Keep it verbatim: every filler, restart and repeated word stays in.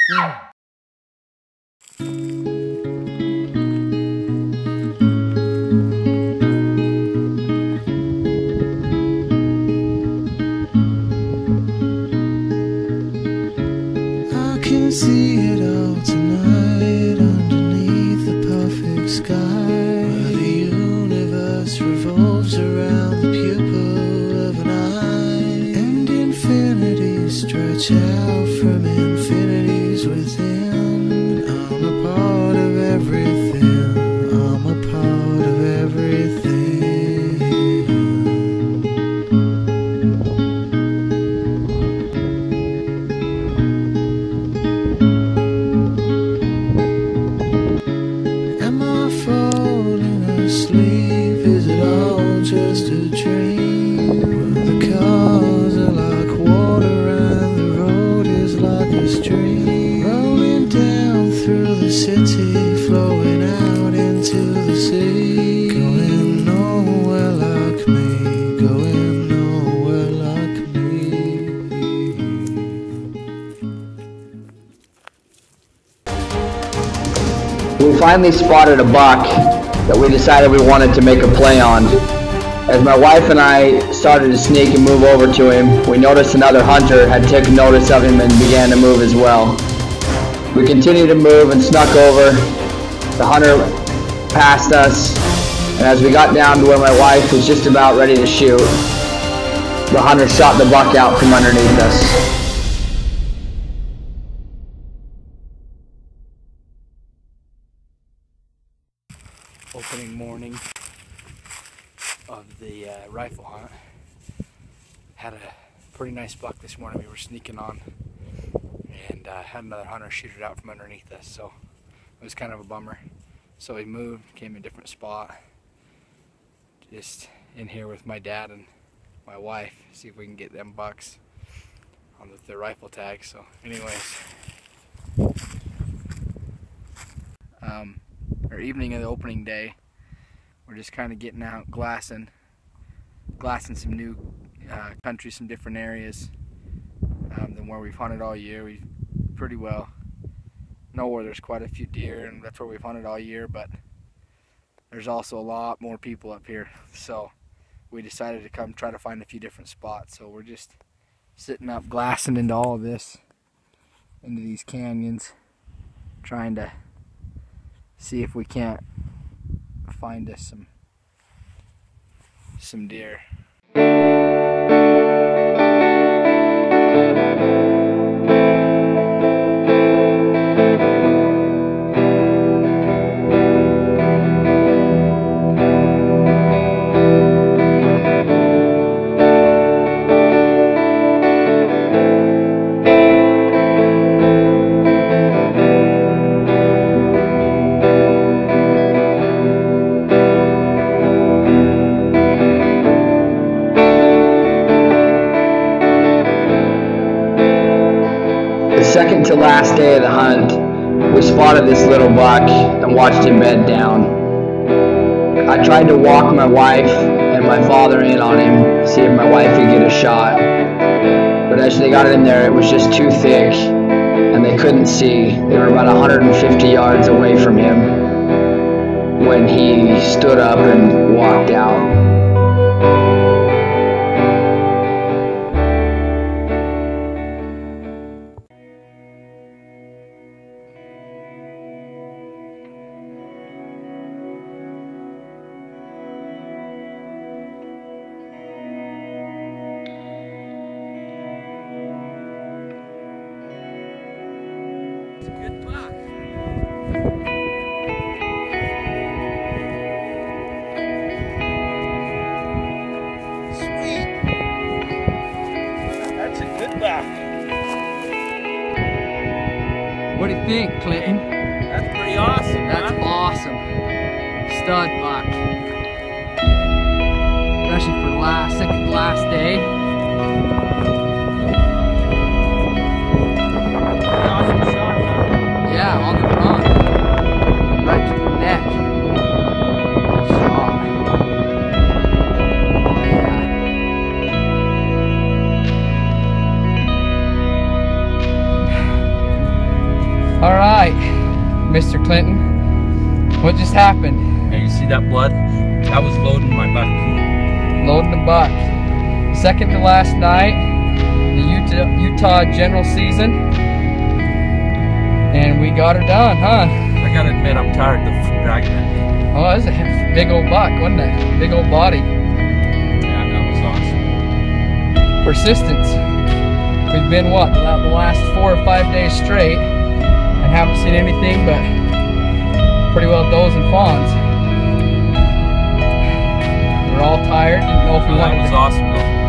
can see it all tonight underneath the perfect sky, where the universe revolves around the pupil of an eye, and infinities stretch out from infinities within. I'm a part of everything, I'm a part of everything. Is it all just a dream? The cars are like water and the road is like a stream, rolling down through the city, flowing out into the sea, going nowhere like me, going nowhere like me. We finally spotted a buck that we decided we wanted to make a play on. As my wife and I started to sneak and move over to him, we noticed another hunter had taken notice of him and began to move as well. We continued to move and snuck over. The hunter passed us, and as we got down to where my wife was just about ready to shoot, the hunter shot the buck out from underneath us. Opening morning of the uh, rifle hunt. Had a pretty nice buck this morning. We were sneaking on and uh, had another hunter shoot it out from underneath us, so it was kind of a bummer. So we moved, came to a different spot, just in here with my dad and my wife, see if we can get them bucks on the, the rifle tag. So anyways, um, our evening of the opening day, we're just kind of getting out, glassing, glassing some new uh, country, some different areas um, than where we've hunted all year. We pretty well know where there's quite a few deer, and that's where we've hunted all year, but there's also a lot more people up here. So we decided to come try to find a few different spots. So we're just sitting up, glassing into all of this, into these canyons, trying to see if we can't find us some some deer. Second to last day of the hunt, we spotted this little buck and watched him bed down. I tried to walk my wife and my father in on him, see if my wife could get a shot. But as they got in there, it was just too thick and they couldn't see. They were about one hundred fifty yards away from him when he stood up and walked out. Good buck. Sweet. That's a good buck. What do you think, Clinton? That's pretty awesome. That's huh? awesome. Stud buck. Especially for last second last day. Yeah, on the run, right to the neck. Good shot. Oh yeah. All right, Mister Clinton, what just happened? Hey, you see that blood? That was loading my buck. Loading the buck. Second to last night, the Utah, Utah general season, and we got her done, huh? I gotta admit, I'm tired of dragging it. Oh, that was a big old buck, wasn't it? Big old body. Yeah, that was awesome. Persistence. We've been, what, the last four or five days straight, and haven't seen anything but pretty well does and fawns. We're all tired, didn't know if we Well, that wanted was to. awesome though.